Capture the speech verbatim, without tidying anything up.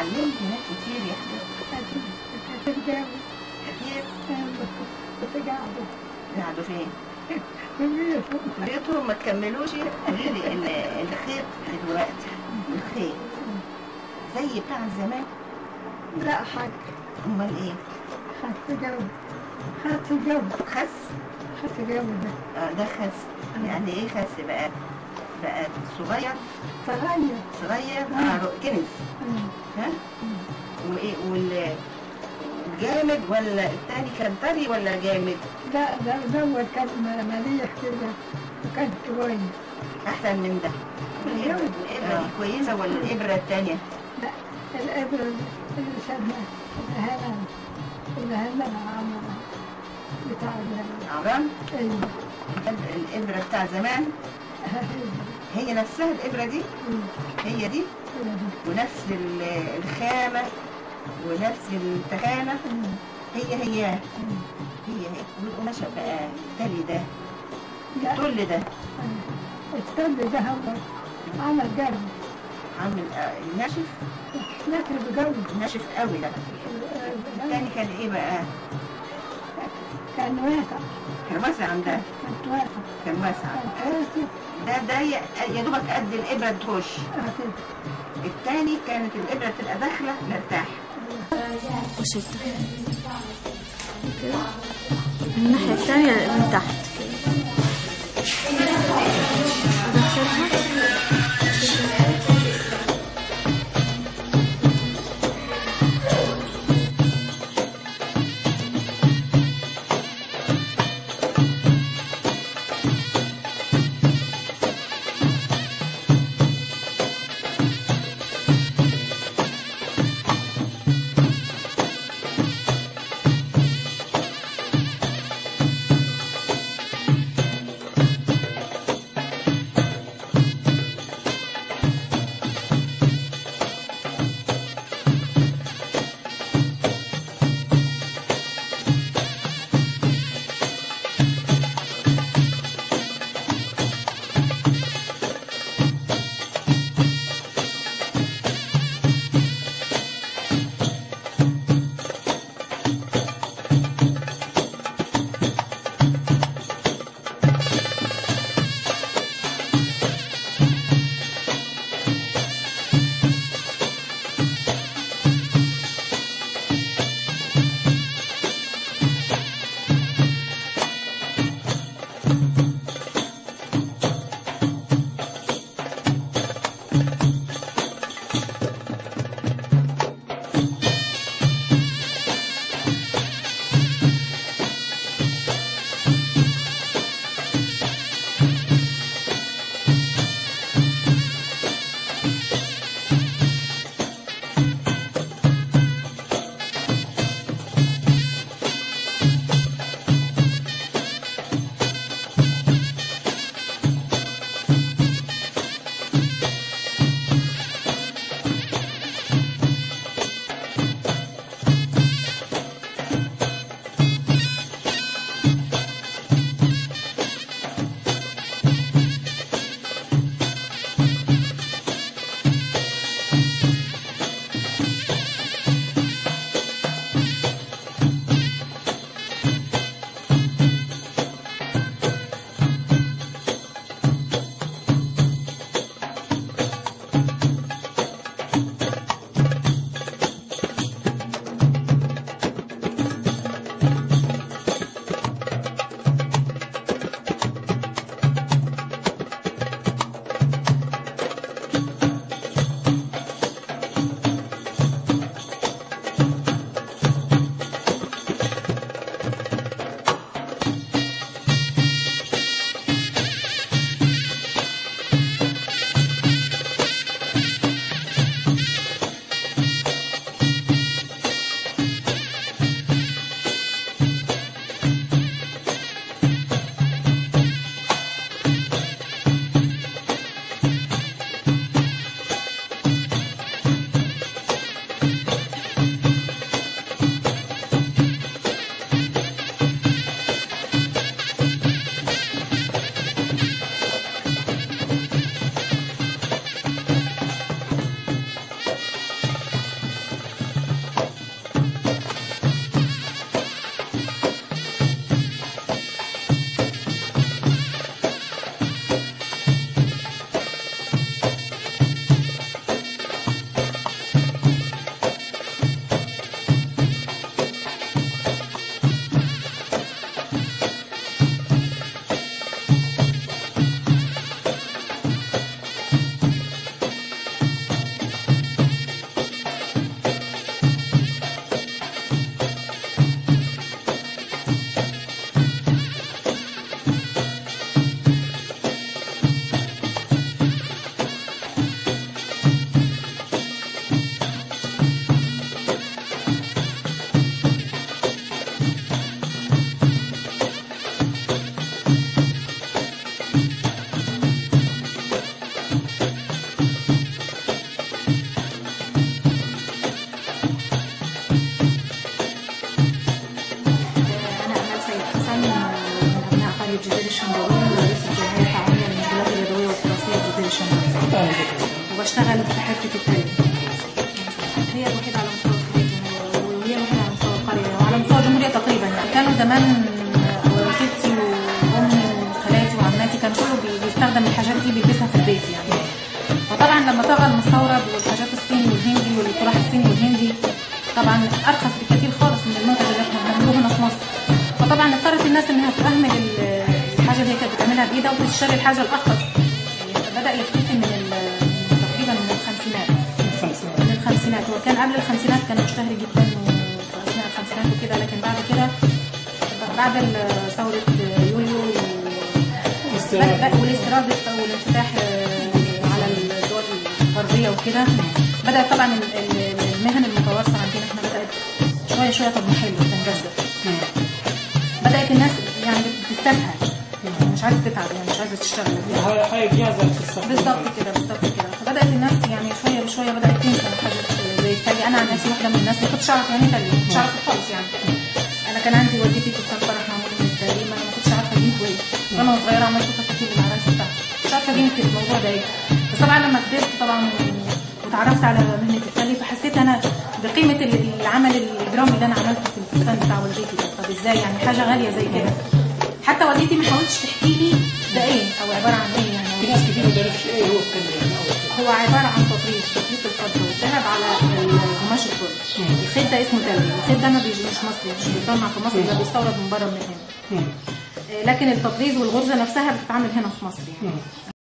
علمت ناس كتير يا حبيبتي. هتتجوز كتير. بس قاعدة قعدوا فين؟ في بيتهم. في بيتهم ما تكملوش. قولي لي ال- الخيط دلوقتي، الخيط زي بتاع زمان؟ لا حاج امال ايه؟ هتتجوز هتتجوز خس؟ هتتجوز اه ده خس. يعني ايه خس بقى؟ بقى صغير؟ صغير. صغير اه كنز. ها؟ وايه وال جامد ولا التاني كان طري ولا جامد؟ لا ده الأول كان مليح كده وكان كويس. احسن من ده. الابره دي كويسه ولا الابره التانيه؟ لا الإبرة اللي شبه الهنا الهنا عمر بتاع عرام؟ ايوه الابره بتاع زمان هي نفسها الابره دي؟ هي دي؟ ونفس الخامه ونفس التخانه؟ هي هي هي هي والقماشه بقى التلي ده التل ده التل ده هو عمل جرد عامل ناشف؟ ناشف جرد ناشف قوي ده. التاني كان ايه بقى؟ كان واسع. كان واسع عندها؟ كان واسع. كان واسع. كان واسع. ده ده يا دوبك قد الابره تخش. التاني كانت الابره تبقى داخله مرتاح. وشلتها الناحية الثانية من تحت أدخلها. عشان وبشتغل في حته التلج. هي الوحيده على مستوى الصعيد وهي الوحيده على مستوى القريه وعلى مستوى الجمهوريه تقريبا. يعني كانوا زمان ستي وامي وخالاتي وعماتي كان كله بيستخدم الحاجات دي بيلبسها في البيت يعني. فطبعا لما طغى المستورد والحاجات الصيني والهندي والقراح الصيني والهندي طبعا ارخص بكثير خالص من المنتج اللي احنا بنعمله هنا في مصر. فطبعا اضطرت الناس انها تهمل الحاجه اللي هي كانت بتعملها بايدها وتشتري الحاجه الارخص. بدا يختفي من تقريبا من الخمسينات. من الخمسينات هو كان قبل الخمسينات كان مشتهر جدا في اثناء الخمسينات وكده، لكن بعد كده بعد ثوره يوليو والاستيراد والانفتاح على الدول الغربيه وكده بدات طبعا المهن المتوارثه عندنا احنا بدات شويه شويه تضمحل وتنجذب. بدات الناس يعني بتستسهل مش عايزه تتعب يعني مش عايزه تشتغل. هاي هاي جاهزه للتصرف. بالظبط كده بالظبط كده. فبدات الناس يعني شويه بشويه بدات تنسى حاجات زي التلج. انا عن نفسي واحده من الناس ما كنتش اعرف يعني تلج، ما كنتش اعرف خالص يعني. انا كان عندي والدتي فستان فرح معمول من التلج ما كنتش عارفه قيمته ايه. وانا صغيره عملت فساتين للعرايس بتاعتي مش عارفه قيمه الموضوع ده ايه. بس طبعا لما كبرت طبعا وتعرفت على مهنه التلج فحسيت انا بقيمه العمل الجرامي اللي انا عملته في الفستان بتاع والدتي ده. طب ازاي يعني حاجه غاليه زي كده؟ حتى والدتي ما حاولتش تحكي لي ده ايه او عباره عن ايه يعني. في ناس كتير ما تعرفش ايه هو التلج يعني. هو عباره عن تطريز تطريز الفضه والذهب على القماش الفل. الخيط ده اسمه تلج. الخيط ده ما بيجي مش مصري مش بيصنع في مصر ده بيستورد من بره من هنا. لكن التطريز والغرزه نفسها بتتعمل هنا في مصر يعني.